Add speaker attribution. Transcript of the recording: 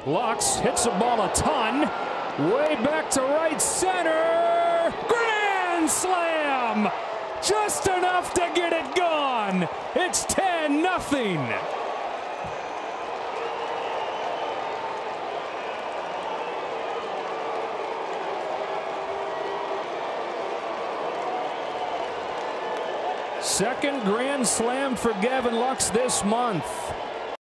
Speaker 1: Lux hits the ball a ton. Way back to right center. Grand slam! Just enough to get it gone. It's 10-0. Second grand slam for Gavin Lux this month.